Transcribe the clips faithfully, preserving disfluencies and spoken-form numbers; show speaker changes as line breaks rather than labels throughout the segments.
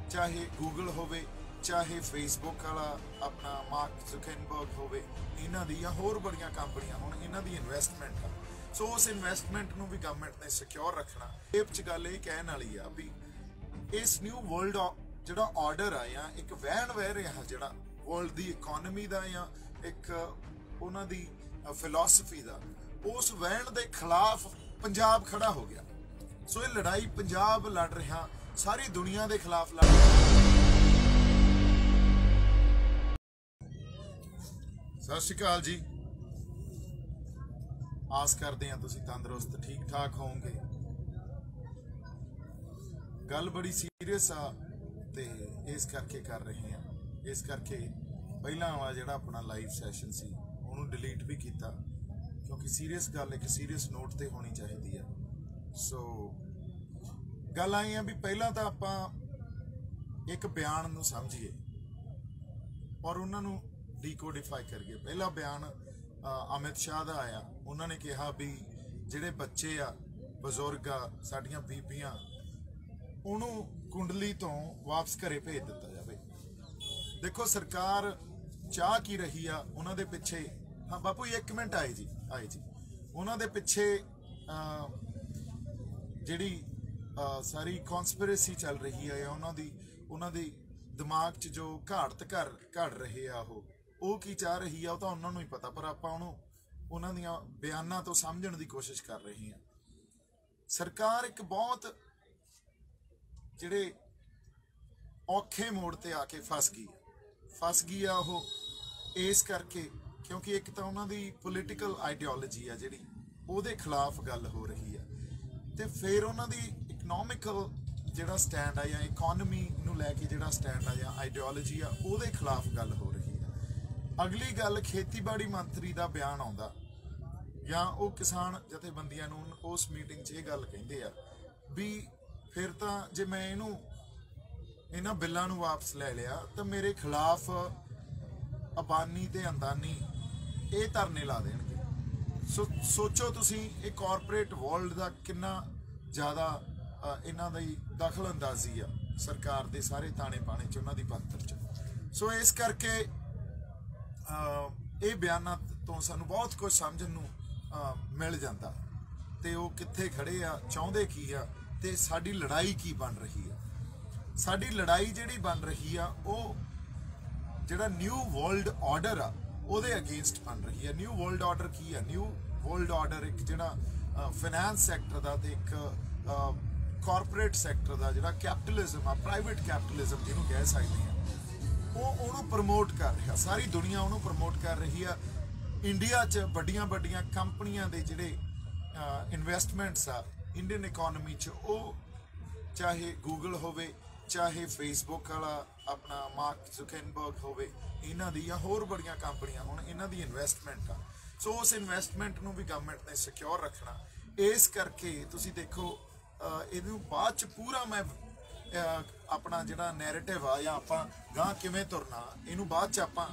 चाहे गूगल होवे, चाहे फेसबुक वाला अपना मार्क जुकरबर्ग होवे, इन्हां दी या होर बड़ियां कंपनियां हुण इन्हां दी इन्वेस्टमेंट आ। सो उस इन्वेस्टमेंट नूं भी गवर्नमेंट ने सिक्योर रखना। ਇਹ 'ਚ ਗੱਲ ਇਹ ਕਹਿਣ वाली आ भी इस न्यू वर्ल्ड ਜਿਹੜਾ ਆਰਡਰ ਆ ਜਾਂ ਇੱਕ ਵਹਿਣ ਵਹਿ ਰਿਹਾ ਜਿਹੜਾ ਵਰਲਡ ਦੀ ਇਕਨੋਮੀ ਦਾ ਜਾਂ ਇੱਕ ਉਹਨਾਂ ਦੀ ਫਿਲਾਸਫੀ ਦਾ, ਉਸ ਵਹਿਣ ਦੇ ਖਿਲਾਫ ਪੰਜਾਬ ਖੜਾ ਹੋ ਗਿਆ। ਸੋ ਇਹ ਲੜਾਈ ਪੰਜਾਬ ਲੜ ਰਿਹਾ, ਸਾਰੀ ਦੁਨੀਆ ਦੇ ਖਿਲਾਫ ਲੜ ਸਤਿ ਸ਼੍ਰੀ ਅਕਾਲ ਜੀ। ਆਸ ਕਰਦੇ ਹਾਂ ਤੁਸੀਂ ਤੰਦਰੁਸਤ ਠੀਕ ਠਾਕ ਹੋਵੋਗੇ। ਗੱਲ ਬੜੀ ਸੀਰੀਅਸ ਆ ਤੇ ਇਸ ਕਰਕੇ ਕਰ ਰਹੇ ਹਾਂ। ਇਸ ਕਰਕੇ ਪਹਿਲਾਂ ਵਾ ਜਿਹੜਾ ਆਪਣਾ ਲਾਈਵ ਸੈਸ਼ਨ ਸੀ ਉਹਨੂੰ ਡਿਲੀਟ ਵੀ ਕੀਤਾ, ਕਿਉਂਕਿ ਸੀਰੀਅਸ ਗੱਲ ਇੱਕ ਸੀਰੀਅਸ ਨੋਟ ਤੇ ਹੋਣੀ ਚਾਹੀਦੀ ਆ। ਸੋ ਗੱਲ ਆਈ ਆ ਵੀ ਪਹਿਲਾਂ ਤਾਂ ਆਪਾਂ ਇੱਕ ਬਿਆਨ ਨੂੰ ਸਮਝੀਏ ਔਰ ਉਹਨਾਂ ਨੂੰ ਡੀਕੋਡੀਫਾਈ ਕਰੀਏ। ਪਹਿਲਾ ਬਿਆਨ ਅਮਿਤ ਸ਼ਾਹ ਦਾ ਆਇਆ। ਉਹਨਾਂ ਨੇ ਕਿਹਾ ਵੀ ਜਿਹੜੇ ਬੱਚੇ ਆ, ਬਜ਼ੁਰਗ ਆ, ਸਾਡੀਆਂ ਬੀਬੀਆਂ, ਉਹਨੂੰ ਕੁੰਡਲੀ ਤੋਂ ਵਾਪਸ ਘਰੇ ਭੇਜ ਦਿੱਤਾ ਜਾਵੇ। ਦੇਖੋ ਸਰਕਾਰ ਚਾਹ ਕੀ ਰਹੀ ਆ ਉਹਨਾਂ ਦੇ ਪਿੱਛੇ। ਹਾਂ ਬਾਪੂ ਇੱਕ ਮਿੰਟ ਆਏ ਜੀ, ਆਏ ਜੀ। ਉਹਨਾਂ ਦੇ ਪਿੱਛੇ ਜਿਹੜੀ ਸਾਰੀ ਕੌਨਸਪੀਰੇਸੀ ਚੱਲ ਰਹੀ ਆ, ਉਹਨਾਂ ਦੀ ਉਹਨਾਂ ਦੀ ਦਿਮਾਗ 'ਚ ਜੋ ਘਾੜਤ ਘਰ ਘੜ ਰਹੇ ਆ, ਉਹ ਉਹ ਕੀ ਚਾਹ ਰਹੀ ਆ ਉਹ ਤਾਂ ਉਹਨਾਂ ਨੂੰ ਹੀ ਪਤਾ, ਪਰ ਆਪਾਂ ਉਹਨੂੰ ਉਹਨਾਂ ਦੀਆਂ ਬਿਆਨਾਂ ਤੋਂ ਸਮਝਣ ਦੀ ਕੋਸ਼ਿਸ਼ ਕਰ ਰਹੇ ਹਾਂ। ਸਰਕਾਰ ਇੱਕ ਬਹੁਤ ਜਿਹੜੇ ਔਖੇ ਮੋੜ ਤੇ ਆ ਕੇ ਫਸ ਗਈ ਫਸ ਗਈ ਆ ਉਹ ਇਸ ਕਰਕੇ ਕਿਉਂਕਿ ਇੱਕ ਤਾਂ ਉਹਨਾਂ ਦੀ ਪੋਲੀਟੀਕਲ ਆਈਡੀਓਲੋਜੀ ਆ ਜਿਹੜੀ ਉਹਦੇ ਖਿਲਾਫ ਗੱਲ ਹੋ ਰਹੀ ਆ, ਤੇ ਫਿਰ ਉਹਨਾਂ ਦੀ ਇਕਨੋਮਿਕਲ ਜਿਹੜਾ ਸਟੈਂਡ ਆ ਜਾਂ ਇਕੋਨਮੀ ਨੂੰ ਲੈ ਕੇ ਜਿਹੜਾ ਸਟੈਂਡ ਆ ਜਾਂ ਆਈਡੀਓਲੋਜੀ ਆ ਉਹਦੇ ਖਿਲਾਫ ਗੱਲ ਹੋ ਰਹੀ ਆ। ਅਗਲੀ ਗੱਲ ਖੇਤੀਬਾੜੀ ਮੰਤਰੀ ਦਾ ਬਿਆਨ ਆਉਂਦਾ ਜਾਂ ਉਹ ਕਿਸਾਨ ਜਥੇਬੰਦੀਆਂ ਨੂੰ ਉਸ ਮੀਟਿੰਗ 'ਚ ਇਹ ਗੱਲ ਕਹਿੰਦੇ ਆ ਵੀ ਫਿਰ ਤਾਂ ਜੇ ਮੈਂ ਇਹਨੂੰ ਇਹਨਾਂ ਬਿੱਲਾਂ ਨੂੰ ਵਾਪਸ ਲੈ ਲਿਆ ਤਾਂ ਮੇਰੇ ਖਿਲਾਫ ਅਬਾਨੀ ਤੇ ਅੰਦਾਨੀ ਇਹ ਧਰਨੇ ਲਾ ਦੇਣਗੇ। ਸੋ ਸੋਚੋ ਤੁਸੀਂ ਇਹ ਕਾਰਪੋਰੇਟ ਵਰਲਡ ਦਾ ਕਿੰਨਾ ਜ਼ਿਆਦਾ ਇਹਨਾਂ ਦੀ ਦਖਲ ਅੰਦਾਜ਼ੀ ਆ ਸਰਕਾਰ ਦੇ ਸਾਰੇ ਤਾਣੇ ਪਾਣੇ 'ਚ, ਉਹਨਾਂ ਦੀ ਪੰਤਰ 'ਚ। ਸੋ ਇਸ ਕਰਕੇ ਇਹ ਬਿਆਨਾਂ ਤੋਂ ਸਾਨੂੰ ਬਹੁਤ ਕੁਝ ਸਮਝਣ ਨੂੰ ਮਿਲ ਜਾਂਦਾ ਤੇ ਉਹ ਕਿੱਥੇ ਖੜੇ ਆ, ਚਾਹੁੰਦੇ ਕੀ ਆ, ਤੇ ਸਾਡੀ ਲੜਾਈ ਕੀ ਬਣ ਰਹੀ ਆ। ਸਾਡੀ ਲੜਾਈ ਜਿਹੜੀ ਬਣ ਰਹੀ ਆ ਉਹ ਜਿਹੜਾ ਨਿਊ ਵਰਲਡ ਆਰਡਰ ਆ ਉਹਦੇ ਅਗੇਂਸਟ ਬਣ ਰਹੀ ਆ। ਨਿਊ ਵਰਲਡ ਆਰਡਰ ਕੀ ਆ? ਨਿਊ ਵਰਲਡ ਆਰਡਰ ਇੱਕ ਜਿਹੜਾ ਫਾਈਨੈਂਸ ਸੈਕਟਰ ਦਾ ਤੇ ਇੱਕ ਕਾਰਪੋਰੇਟ ਸੈਕਟਰ ਦਾ ਜਿਹੜਾ ਕੈਪੀਟਲਿਜ਼ਮ ਆ, ਪ੍ਰਾਈਵੇਟ ਕੈਪੀਟਲਿਜ਼ਮ ਜਿਹਨੂੰ ਕਹਿ ਸਕਦੇ ਆ, ਉਹ ਉਹਨੂੰ ਪ੍ਰਮੋਟ ਕਰ ਰਿਹਾ। ਸਾਰੀ ਦੁਨੀਆ ਉਹਨੂੰ ਪ੍ਰਮੋਟ ਕਰ ਰਹੀ ਆ। ਇੰਡੀਆ 'ਚ ਵੱਡੀਆਂ ਵੱਡੀਆਂ ਕੰਪਨੀਆਂ ਦੇ ਜਿਹੜੇ ਇਨਵੈਸਟਮੈਂਟਸ ਆ ਇੰਡੀਅਨ ਇਕੋਨਮੀ 'ਚ, ਉਹ ਚਾਹੇ ਗੂਗਲ ਹੋਵੇ, ਚਾਹੇ ਫੇਸਬੁਕ ਵਾਲਾ ਆਪਣਾ ਮਾਰਕ ਜ਼ੁਕਰਬਰਗ ਹੋਵੇ, ਇਹਨਾਂ ਦੀ ਜਾਂ ਹੋਰ ਬੜੀਆਂ ਕੰਪਨੀਆਂ ਹੁਣ ਇਹਨਾਂ ਦੀ ਇਨਵੈਸਟਮੈਂਟ ਆ। ਸੋ ਉਸ ਇਨਵੈਸਟਮੈਂਟ ਨੂੰ ਵੀ ਗਵਰਨਮੈਂਟ ਨੇ ਸਿਕਿਉਰ ਰੱਖਣਾ। ਇਸ ਕਰਕੇ ਤੁਸੀਂ ਦੇਖੋ ਇਹਨੂੰ ਬਾਅਦ 'ਚ ਪੂਰਾ ਮੈਂ ਆਪਣਾ ਜਿਹੜਾ ਨੈਰੇਟਿਵ ਆ ਜਾਂ ਆਪਾਂ ਗਾਂ ਕਿਵੇਂ ਤੁਰਨਾ, ਇਹਨੂੰ ਬਾਅਦ 'ਚ ਆਪਾਂ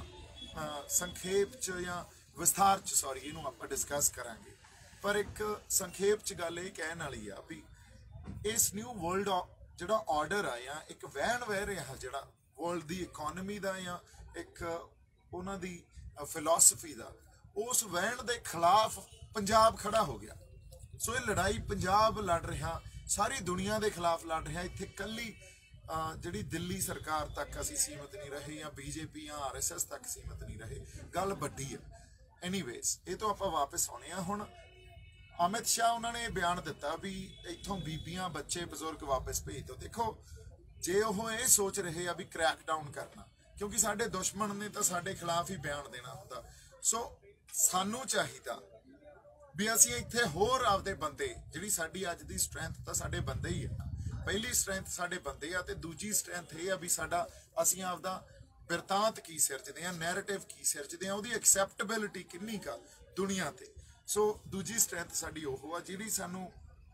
ਸੰਖੇਪ 'ਚ ਜਾਂ ਵਿਸਥਾਰ 'ਚ ਸੌਰੀ ਇਹਨੂੰ ਆਪਾਂ ਡਿਸਕਸ ਕਰਾਂਗੇ। ਪਰ ਇੱਕ ਸੰਖੇਪ 'ਚ ਗੱਲ ਇਹ ਕਹਿਣ ਵਾਲੀ ਆ ਵੀ ਇਸ ਨਿਊ ਵਰਲਡ ਜਿਹੜਾ ਆਰਡਰ ਆ ਜਾਂ ਇੱਕ ਵਹਿਣ ਵਹਿ ਰਿਹਾ ਜਿਹੜਾ ਵਰਲਡ ਦੀ ਇਕਨੋਮੀ ਦਾ ਜਾਂ ਇੱਕ ਉਹਨਾਂ ਦੀ ਫਿਲਾਸਫੀ ਦਾ, ਉਸ ਵਹਿਣ ਦੇ ਖਿਲਾਫ ਪੰਜਾਬ ਖੜਾ ਹੋ ਗਿਆ। ਸੋ ਇਹ ਲੜਾਈ ਪੰਜਾਬ ਲੜ ਰਿਹਾ, ਸਾਰੀ ਦੁਨੀਆ ਦੇ ਖਿਲਾਫ ਲੜ ਰਿਹਾ। ਇੱਥੇ ਕੱਲੀ ਜਿਹੜੀ ਦਿੱਲੀ ਸਰਕਾਰ ਤੱਕ ਅਸੀਂ ਸੀਮਤ ਨਹੀਂ ਰਹੇ ਜਾਂ ਬੀਜੇਪੀ ਜਾਂ ਆਰ ਐਸ ਐਸ ਤੱਕ ਸੀਮਤ ਨਹੀਂ ਰਹੇ, ਗੱਲ ਵੱਡੀ ਆ। ਐਨੀਵੇਜ਼ ਇਹ ਤੋਂ ਆਪਾਂ ਵਾਪਸ ਆਉਣੇ ਆ। ਹੁਣ ਅਮਿਤ ਸ਼ਾਹ ਉਹਨਾਂ ਨੇ ਇਹ ਬਿਆਨ ਦਿੱਤਾ ਵੀ ਇੱਥੋਂ ਬੀਬੀਆਂ, ਬੱਚੇ, ਬਜ਼ੁਰਗ ਵਾਪਸ ਭੇਜ ਦਿਓ। ਦੇਖੋ ਜੇ ਉਹ ਇਹ ਸੋਚ ਰਹੇ ਆ ਵੀ ਕ੍ਰੈਕ ਡਾਊਨ ਕਰਨਾ, ਕਿਉਂਕਿ ਸਾਡੇ ਦੁਸ਼ਮਣ ਨੇ ਤਾਂ ਸਾਡੇ ਖਿਲਾਫ ਹੀ ਬਿਆਨ ਦੇਣਾ ਹੁੰਦਾ। ਸੋ ਸਾਨੂੰ ਚਾਹੀਦਾ ਵੀ ਅਸੀਂ ਇੱਥੇ ਹੋਰ ਆਪਦੇ ਬੰਦੇ, ਜਿਹੜੀ ਸਾਡੀ ਅੱਜ ਦੀ ਸਟਰੈਂਥ ਤਾਂ ਸਾਡੇ ਬੰਦੇ ਹੀ ਆ। ਪਹਿਲੀ ਸਟਰੈਂਥ ਸਾਡੇ ਬੰਦੇ ਆ ਤੇ ਦੂਜੀ ਸਟਰੈਂਥ ਇਹ ਆ ਵੀ ਸਾਡਾ ਅਸੀਂ ਆਪਦਾ ਬਿਰਤਾਂਤ ਕੀ ਸਿਰਜਦੇ ਆ, ਨੈਰੇਟਿਵ ਕੀ ਸਿਰਜਦੇ ਆ, ਉਹਦੀ ਐਕਸੈਪਟੇਬਿਲਿਟੀ ਕਿੰਨੀ ਕਾ ਦੁਨੀਆ ਤੇ। ਸੋ ਦੂਜੀ ਸਟਰੈਂਥ ਸਾਡੀ ਉਹ ਆ ਜਿਹੜੀ ਸਾਨੂੰ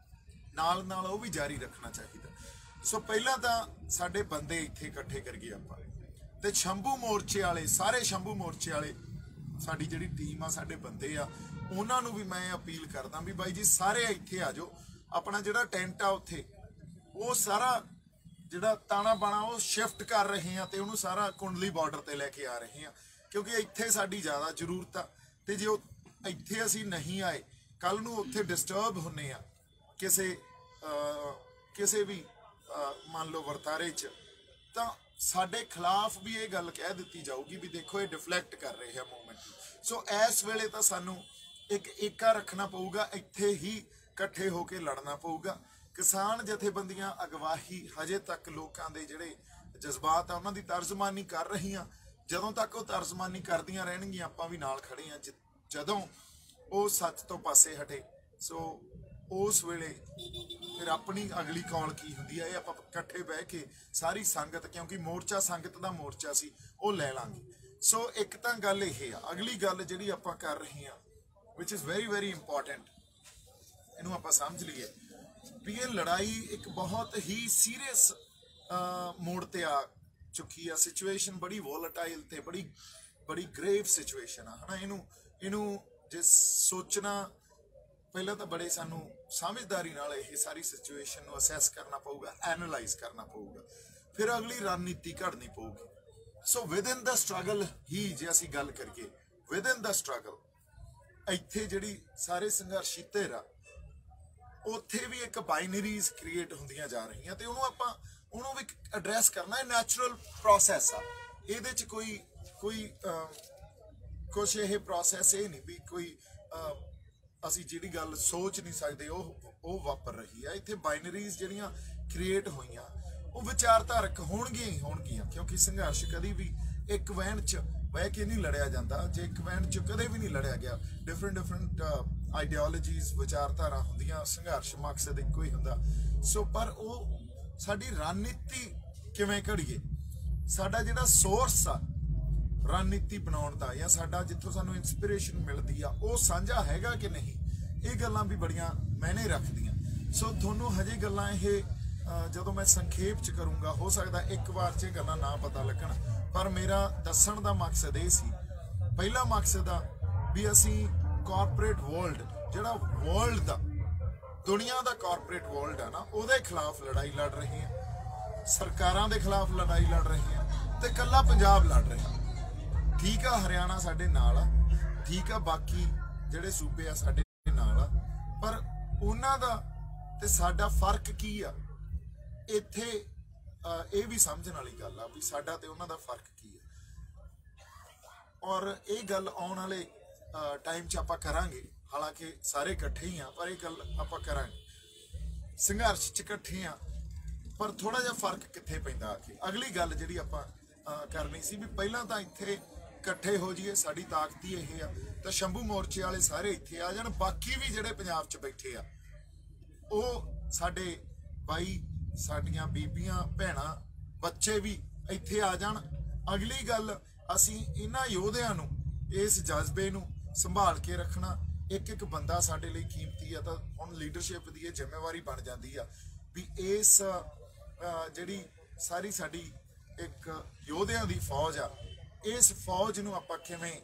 ਨਾਲ ਨਾਲ ਉਹ ਵੀ ਜਾਰੀ ਰੱਖਣਾ ਚਾਹੀਦਾ। ਸੋ ਪਹਿਲਾਂ ਤਾਂ ਸਾਡੇ ਬੰਦੇ ਇੱਥੇ ਇਕੱਠੇ ਕਰੀਏ ਆਪਾਂ, ਤੇ ਸ਼ੰਭੂ ਮੋਰਚੇ ਵਾਲੇ, ਸਾਰੇ ਸ਼ੰਭੂ ਮੋਰਚੇ ਵਾਲੇ ਸਾਡੀ ਜਿਹੜੀ ਟੀਮ ਆ, ਸਾਡੇ ਬੰਦੇ ਆ, ਉਹਨਾਂ ਨੂੰ ਵੀ ਮੈਂ ਅਪੀਲ ਕਰਦਾ ਵੀ ਬਾਈ ਜੀ ਸਾਰੇ ਇੱਥੇ ਆ ਜਾਓ। ਆਪਣਾ ਜਿਹੜਾ ਟੈਂਟ ਆ ਉੱਥੇ ਉਹ ਸਾਰਾ ਜਿਹੜਾ ਤਾਣਾ ਬਾਣਾ ਉਹ ਸ਼ਿਫਟ ਕਰ ਰਹੇ ਹਾਂ ਤੇ ਉਹਨੂੰ ਸਾਰਾ ਕੁੰਡਲੀ ਬਾਰਡਰ ਤੇ ਲੈ ਕੇ ਆ ਰਹੇ ਹਾਂ, ਕਿਉਂਕਿ ਇੱਥੇ ਸਾਡੀ ਜ਼ਿਆਦਾ ਜ਼ਰੂਰਤ ਆ। ਤੇ ਜੇ ਉਹ ਇੱਥੇ ਅਸੀਂ ਨਹੀਂ ਆਏ, ਕੱਲ ਨੂੰ ਉੱਥੇ ਡਿਸਟਰਬ ਹੁੰਨੇ ਆ ਕਿਸੇ ਕਿਸੇ ਵੀ ਮੰਨ ਲਓ ਵਰਤਾਰੇ 'ਚ, ਤਾਂ ਸਾਡੇ ਖਿਲਾਫ ਵੀ ਇਹ ਗੱਲ ਕਹਿ ਦਿੱਤੀ ਜਾਊਗੀ ਵੀ ਦੇਖੋ ਇਹ ਡਿਫਲੈਕਟ ਕਰ ਰਹੇ ਆ ਮੂਵਮੈਂਟ। ਸੋ ਇਸ ਵੇਲੇ ਤਾਂ ਸਾਨੂੰ ਇੱਕ ਏਕਾ ਰੱਖਣਾ ਪਊਗਾ, ਇੱਥੇ ਹੀ ਇਕੱਠੇ ਹੋ ਕੇ ਲੜਨਾ ਪਊਗਾ। ਕਿਸਾਨ ਜਥੇਬੰਦੀਆਂ ਅਗਵਾਈ ਹਜੇ ਤੱਕ ਲੋਕਾਂ ਦੇ ਜਿਹੜੇ ਜਜ਼ਬਾਤ ਆ ਉਹਨਾਂ ਦੀ ਤਰਜਮਾਨੀ ਕਰ ਰਹੀਆਂ। ਜਦੋਂ ਤੱਕ ਉਹ ਤਰਜਮਾਨੀ ਕਰਦੀਆਂ ਰਹਿਣਗੀਆਂ ਆਪਾਂ ਵੀ ਨਾਲ ਖੜੇ ਹਾਂ। ਜਦੋਂ ਉਹ ਸੱਚ ਤੋਂ ਪਾਸੇ ਹਟੇ, ਸੋ ਉਸ ਵੇਲੇ ਫਿਰ ਆਪਣੀ ਅਗਲੀ ਕੌਲ ਕੀ ਹੁੰਦੀ ਹੈ ਇਹ ਆਪਾਂ ਇਕੱਠੇ ਬਹਿ ਕੇ ਸਾਰੀ ਸੰਗਤ, ਕਿਉਂਕਿ ਮੋਰਚਾ ਸੰਗਤ ਦਾ ਮੋਰਚਾ ਸੀ, ਉਹ ਲੈ ਲਾਂਗੇ। ਸੋ ਇੱਕ ਤਾਂ ਗੱਲ ਇਹ ਆ। ਅਗਲੀ ਗੱਲ ਜਿਹੜੀ ਆਪਾਂ ਕਰ ਰਹੇ ਹਾਂ ਵਿਚ ਇਜ਼ ਵੈਰੀ ਵੈਰੀ ਇੰਪੋਰਟੈਂਟ, ਇਹਨੂੰ ਆਪਾਂ ਸਮਝ ਲਈਏ ਵੀ ਇਹ ਲੜਾਈ ਇੱਕ ਬਹੁਤ ਹੀ ਸੀਰੀਅਸ ਮੋੜ ਤੇ ਆ ਚੁੱਕੀ ਆ। ਸਿਚੁਏਸ਼ਨ ਬੜੀ ਵੋਲੇਟਾਈਲ ਤੇ ਬੜੀ ਬੜੀ ਗ੍ਰੇਵ ਸਿਚੁਏਸ਼ਨ ਆ, ਹਨਾ। ਇਹਨੂੰ ਇਹਨੂੰ ਜੇ ਸੋਚਣਾ, ਪਹਿਲਾਂ ਤਾਂ ਬੜੇ ਸਾਨੂੰ ਸਮਝਦਾਰੀ ਨਾਲ ਇਹ ਸਾਰੀ ਸਿਚੁਏਸ਼ਨ ਨੂੰ ਅਸੈਸ ਕਰਨਾ ਪਊਗਾ, ਐਨਾਲਾਈਜ਼ ਕਰਨਾ ਪਊਗਾ, ਫਿਰ ਅਗਲੀ ਰਣਨੀਤੀ ਘੜਨੀ ਪਊਗੀ। ਸੋ ਵਿਦਨ ਦਾ ਸਟਰਗਲ ਹੀ ਜੇ ਅਸੀਂ ਗੱਲ ਕਰੀਏ, ਵਿਦਨ ਦਾ ਸਟਰਗਲ ਇੱਥੇ ਜਿਹੜੀ ਸਾਰੇ ਸੰਘਰਸ਼ੀ ਧਿਰ ਆ ਉੱਥੇ ਵੀ ਇੱਕ ਬਾਈਨਰੀਜ਼ ਕ੍ਰੀਏਟ ਹੁੰਦੀਆਂ ਜਾ ਰਹੀਆਂ ਤੇ ਉਹਨੂੰ ਆਪਾਂ ਉਹਨੂੰ ਵੀ ਐਡਰੈਸ ਕਰਨਾ। ਇਹ ਨੈਚੁਰਲ ਪ੍ਰੋਸੈਸ ਆ, ਇਹਦੇ 'ਚ ਕੋਈ ਕੋਈ ਕੁਛ ਇਹ ਪ੍ਰੋਸੈਸ ਇਹ ਨਹੀਂ ਵੀ ਕੋਈ ਅਸੀਂ ਜਿਹੜੀ ਗੱਲ ਸੋਚ ਨਹੀਂ ਸਕਦੇ ਉਹ ਉਹ ਵਾਪਰ ਰਹੀ ਆ। ਇੱਥੇ ਬਾਈਨਰੀਜ਼ ਜਿਹੜੀਆਂ ਕ੍ਰੀਏਟ ਹੋਈਆਂ ਉਹ ਵਿਚਾਰਧਾਰਕ ਹੋਣਗੀਆਂ ਹੀ ਹੋਣਗੀਆਂ, ਕਿਉਂਕਿ ਸੰਘਰਸ਼ ਕਦੀ ਵੀ ਇੱਕ ਵਹਿਣ 'ਚ ਬਹਿ ਕੇ ਨਹੀਂ ਲੜਿਆ ਜਾਂਦਾ। ਜੇ ਇੱਕ ਵਹਿਣ 'ਚ ਕਦੇ ਵੀ ਨਹੀਂ ਲੜਿਆ ਗਿਆ, ਡਿਫਰੈਂਟ ਡਿਫਰੈਂਟ ਆਈਡੀਓਲੋਜੀਜ਼ ਵਿਚਾਰਧਾਰਾ ਹੁੰਦੀਆਂ, ਸੰਘਰਸ਼ ਮਕਸਦ ਇੱਕੋ ਹੀ ਹੁੰਦਾ। ਸੋ ਪਰ ਉਹ ਸਾਡੀ ਰਣਨੀਤੀ ਕਿਵੇਂ ਘੜੀਏ, ਸਾਡਾ ਜਿਹੜਾ ਸੋਰਸ ਆ ਰਣਨੀਤੀ ਬਣਾਉਣ ਦਾ, ਜਾਂ ਸਾਡਾ ਜਿੱਥੋਂ ਸਾਨੂੰ ਇਨਸਪੀਰੇਸ਼ਨ ਮਿਲਦੀ ਆ ਉਹ ਸਾਂਝਾ ਹੈਗਾ ਕਿ ਨਹੀਂ, ਇਹ ਗੱਲਾਂ ਵੀ ਬੜੀਆਂ ਮਾਇਨੇ ਰੱਖਦੀਆਂ। ਸੋ ਤੁਹਾਨੂੰ ਹਜੇ ਗੱਲਾਂ ਇਹ ਜਦੋਂ ਮੈਂ ਸੰਖੇਪ 'ਚ ਕਰੂੰਗਾ, ਹੋ ਸਕਦਾ ਇੱਕ ਵਾਰ 'ਚ ਇਹ ਗੱਲਾਂ ਨਾ ਪਤਾ ਲੱਗਣ, ਪਰ ਮੇਰਾ ਦੱਸਣ ਦਾ ਮਕਸਦ ਇਹ ਸੀ। ਪਹਿਲਾ ਮਕਸਦ ਆ ਵੀ ਅਸੀਂ ਕਾਰਪੋਰੇਟ ਵਰਲਡ, ਜਿਹੜਾ ਵਰਲਡ ਦਾ ਦੁਨੀਆ ਦਾ ਕਾਰਪੋਰੇਟ ਵਰਲਡ ਆ ਨਾ, ਉਹਦੇ ਖਿਲਾਫ ਲੜਾਈ ਲੜ ਰਹੇ ਹਾਂ, ਸਰਕਾਰਾਂ ਦੇ ਖਿਲਾਫ ਲੜਾਈ ਲੜ ਰਹੇ ਹਾਂ ਤੇ ਇਕੱਲਾ ਪੰਜਾਬ ਲੜ ਰਿਹਾ। ਠੀਕ ਆ, ਹਰਿਆਣਾ ਸਾਡੇ ਨਾਲ ਆ, ਠੀਕ ਆ, ਬਾਕੀ ਜਿਹੜੇ ਸੂਬੇ ਆ ਸਾਡੇ ਨਾਲ ਆ, ਪਰ ਉਹਨਾਂ ਦਾ ਤੇ ਸਾਡਾ ਫਰਕ ਕੀ ਆ ਇੱਥੇ, ਇਹ ਵੀ ਸਮਝਣ ਵਾਲੀ ਗੱਲ ਆ ਵੀ ਸਾਡਾ ਤੇ ਉਹਨਾਂ ਦਾ ਫਰਕ ਕੀ ਆ। ਔਰ ਇਹ ਗੱਲ ਆਉਣ ਵਾਲੇ ਟਾਈਮ 'ਚ ਆਪਾਂ ਕਰਾਂਗੇ, ਹਾਲਾਂਕਿ ਸਾਰੇ ਇਕੱਠੇ ਹੀ ਆ, ਪਰ ਇਹ ਗੱਲ ਆਪਾਂ ਕਰਾਂਗੇ। ਸੰਘਰਸ਼ 'ਚ ਇਕੱਠੇ ਆ, ਪਰ ਥੋੜਾ ਜਿਹਾ ਫਰਕ ਕਿੱਥੇ ਪੈਂਦਾ ਆ ਕੇ। ਅਗਲੀ ਗੱਲ ਜਿਹੜੀ ਆਪਾਂ ਕਰਨੀ ਸੀ ਵੀ ਪਹਿਲਾਂ ਤਾਂ ਇੱਥੇ ਇਕੱਠੇ ਹੋ ਜਾਈਏ, ਸਾਡੀ ਤਾਕਤ ਹੀ ਇਹ ਆ, ਤਾਂ ਸ਼ੰਭੂ ਮੋਰਚੇ ਵਾਲੇ ਸਾਰੇ ਇੱਥੇ ਆ ਜਾਣ, ਬਾਕੀ ਵੀ ਜਿਹੜੇ ਪੰਜਾਬ 'ਚ ਬੈਠੇ ਆ ਉਹ ਸਾਡੇ ਬਾਈ, ਸਾਡੀਆਂ ਬੀਬੀਆਂ, ਭੈਣਾਂ, ਬੱਚੇ ਵੀ ਇੱਥੇ ਆ ਜਾਣ। ਅਗਲੀ ਗੱਲ, ਅਸੀਂ ਇਹਨਾਂ ਯੋਧਿਆਂ ਨੂੰ, ਇਸ ਜਜ਼ਬੇ ਨੂੰ ਸੰਭਾਲ ਕੇ ਰੱਖਣਾ। ਇੱਕ ਇੱਕ ਬੰਦਾ ਸਾਡੇ ਲਈ ਕੀਮਤੀ ਆ, ਤਾਂ ਹੁਣ ਲੀਡਰਸ਼ਿਪ ਦੀ ਇਹ ਜ਼ਿੰਮੇਵਾਰੀ ਬਣ ਜਾਂਦੀ ਆ ਵੀ ਇਸ ਜਿਹੜੀ ਸਾਰੀ ਸਾਡੀ ਇੱਕ ਯੋਧਿਆਂ ਦੀ ਫੌਜ ਆ, ਇਸ ਫੌਜ ਨੂੰ ਆਪਾਂ ਕਿਵੇਂ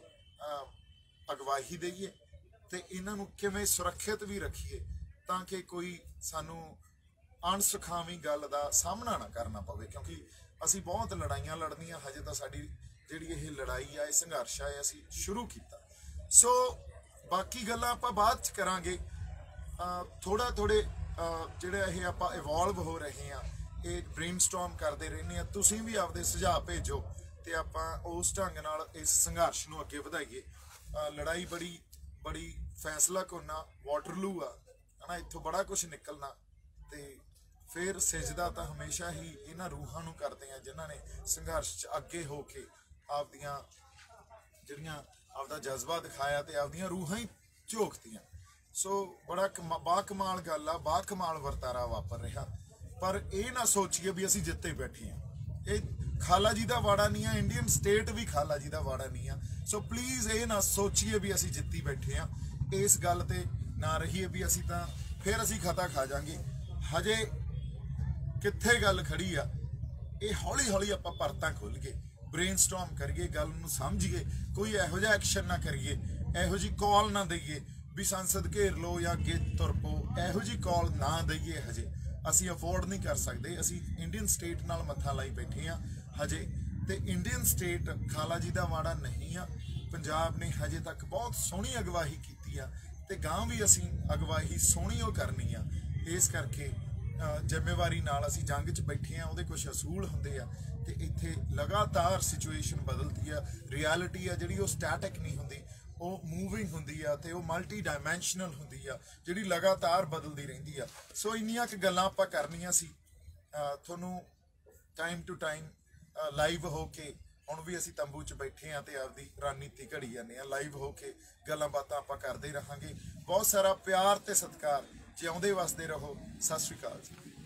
ਅਗਵਾਈ ਦੇਈਏ ਤੇ ਇਹਨਾਂ ਨੂੰ ਕਿਵੇਂ ਸੁਰੱਖਿਅਤ ਵੀ ਰੱਖੀਏ, ਤਾਂ ਕਿ ਕੋਈ ਸਾਨੂੰ ਅਣਸੁਖਾਵੀਂ ਗੱਲ ਦਾ ਸਾਹਮਣਾ ਨਾ ਕਰਨਾ ਪਵੇ। ਕਿਉਂਕਿ ਅਸੀਂ ਬਹੁਤ ਲੜਾਈਆਂ ਲੜਨੀਆਂ, ਹਜੇ ਤਾਂ ਸਾਡੀ ਜਿਹੜੀ ਇਹ ਲੜਾਈ ਆ, ਇਹ ਸੰਘਰਸ਼ ਆ, ਇਹ ਅਸੀਂ ਸ਼ੁਰੂ ਕੀਤਾ। ਸੋ ਬਾਕੀ ਗੱਲਾਂ ਆਪਾਂ ਬਾਅਦ 'ਚ ਕਰਾਂਗੇ। ਥੋੜਾ ਥੋੜੇ ਜਿਹੜੇ ਇਹ ਆਪਾਂ ਇਵੋਲਵ ਹੋ ਰਹੇ ਆ, ਇਹ ਬ੍ਰੇਨਸਟਾਰਮ ਕਰਦੇ ਰਹਿੰਦੇ ਆ। ਤੁਸੀਂ ਵੀ ਆਪਦੇ ਸੁਝਾਅ ਭੇਜੋ ਤੇ ਆਪਾਂ ਉਸ ਢੰਗ ਨਾਲ ਇਸ ਸੰਘਰਸ਼ ਨੂੰ ਅੱਗੇ ਵਧਾਈਏ। ਲੜਾਈ ਬੜੀ ਬੜੀ ਫੈਸਲਾ ਕੁੰਨਾ ਵਾਟਰਲੂ ਆ, ਹਨਾ। ਇੱਥੋਂ ਬੜਾ ਕੁਝ ਨਿਕਲਣਾ ਤੇ ਫਿਰ ਸਿਜਦਾ ਤਾਂ ਹਮੇਸ਼ਾ ਹੀ ਇਹਨਾਂ ਰੂਹਾਂ ਨੂੰ ਕਰਦੇ ਆ ਜਿਨ੍ਹਾਂ ਨੇ ਸੰਘਰਸ਼ 'ਚ ਅੱਗੇ ਹੋ ਕੇ ਆਪਦੀਆਂ ਜਿਹੜੀਆਂ ਆਪਦਾ ਜਜ਼ਬਾ ਦਿਖਾਇਆ ਤੇ ਆਪਦੀਆਂ ਰੂਹਾਂ ਹੀ ਝੋਕਤੀਆਂ। ਸੋ ਬੜਾ ਬਾ ਕਮਾਲ ਗੱਲ ਆ, ਬਾ ਕਮਾਲ ਵਰਤਾਰਾ ਵਾਪਰ ਰਿਹਾ। ਪਰ ਇਹ ਨਾ ਸੋਚੀਏ ਵੀ ਅਸੀਂ ਜਿੱਤੇ ਬੈਠੇ ਆ, ਇਹ ਖਾਲਾ ਜੀ ਦਾ ਵਾੜਾ ਨਹੀਂ ਆ, ਇੰਡੀਅਨ ਸਟੇਟ ਵੀ ਖਾਲਾ ਜੀ ਦਾ ਵਾੜਾ ਨਹੀਂ ਆ। ਸੋ ਪਲੀਜ਼ ਇਹ ਨਾ ਸੋਚੀਏ ਵੀ ਅਸੀਂ ਜਿੱਤੀ ਬੈਠੇ ਆ, ਇਸ ਗੱਲ ਤੇ ਨਾ ਰਹੀਏ ਵੀ ਅਸੀਂ ਤਾਂ ਫਿਰ ਅਸੀਂ ਖਤਾ ਖਾ ਜਾਾਂਗੇ। ਹਜੇ ਕਿੱਥੇ ਗੱਲ ਖੜੀ ਆ, ਇਹ ਹੌਲੀ ਹੌਲੀ ਆਪਾਂ ਪਰਤਾਂ ਖੋਲ ਕੇ ਬ੍ਰੇਨਸਟਾਰਮ ਕਰੀਏ, ਗੱਲ ਨੂੰ ਸਮਝੀਏ, ਕੋਈ ਇਹੋ ਜਿਹਾ ਐਕਸ਼ਨ ਨਾ ਕਰੀਏ, ਇਹੋ ਜਿਹੀ ਕਾਲ ਨਾ ਦਈਏ ਵੀ ਸੰਸਦ ਘੇਰ ਲਓ ਜਾਂ ਅੱਗੇ ਤੁਰ ਪਓ, ਇਹੋ ਜਿਹੀ ਕਾਲ ਨਾ ਦਈਏ। ਹਜੇ ਅਸੀਂ ਅਫੋਰਡ नहीं कर सकते। ਅਸੀਂ इंडियन स्टेट नाल मत्था लाई बैठे हाँ हजे, तो इंडियन स्टेट खाला जी का माड़ा नहीं आ। पंजाब ने हजे तक बहुत सोहनी अगवाही की आ, ते गां भी असी अगवाही सोहनी ओ करनी आ। इस करके जिम्मेवारी नाल असी जंग च बैठे हाँ, उहदे कुछ असूल हुंदे आ, ते इत्थे लगातार सिचुएशन बदलती है। रियलिटी आ जिहड़ी ओह स्टैटिक नहीं हुंदी, ਉਹ मूविंग ਹੁੰਦੀ ਆ ਤੇ ਉਹ ਮਲਟੀ ਡਾਇਮੈਂਸ਼ਨਲ ਹੁੰਦੀ ਆ, ਜਿਹੜੀ ਲਗਾਤਾਰ ਬਦਲਦੀ ਰਹਿੰਦੀ ਆ। ਸੋ ਇੰਨੀਆਂ ਕਿ ਗੱਲਾਂ ਆਪਾਂ ਕਰਨੀਆਂ ਸੀ ਤੁਹਾਨੂੰ ਟਾਈਮ ਟੂ ਟਾਈਮ ਲਾਈਵ ਹੋ ਕੇ। ਹੁਣ ਵੀ ਅਸੀਂ ਤੰਬੂ 'ਚ ਬੈਠੇ ਆ ਤੇ ਆਪਦੀ ਰਣਨੀਤੀ ਘੜੀ ਜਾਂਦੇ ਆ, ਲਾਈਵ ਹੋ ਕੇ ਗੱਲਾਂ ਬਾਤਾਂ ਆਪਾਂ ਕਰਦੇ ਰਹਾਂਗੇ। ਬਹੁਤ ਸਾਰਾ ਪਿਆਰ ਤੇ ਸਤਿਕਾਰ, ਜਿਉਂਦੇ ਵਸਦੇ ਰਹੋ। ਸਤਿ ਸ਼੍ਰੀ ਅਕਾਲ ਜੀ।